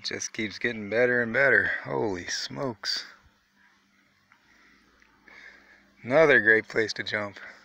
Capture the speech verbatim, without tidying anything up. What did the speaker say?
just keeps getting better and better. Holy smokes. Another great place to jump.